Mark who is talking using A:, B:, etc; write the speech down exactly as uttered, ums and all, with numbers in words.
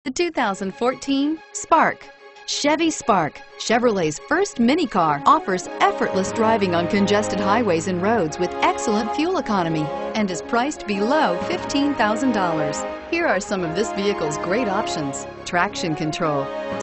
A: The two thousand fourteen Spark. Chevy Spark, Chevrolet's first mini car, offers effortless driving on congested highways and roads with excellent fuel economy and is priced below fifteen thousand dollars. Here are some of this vehicle's great options: traction control,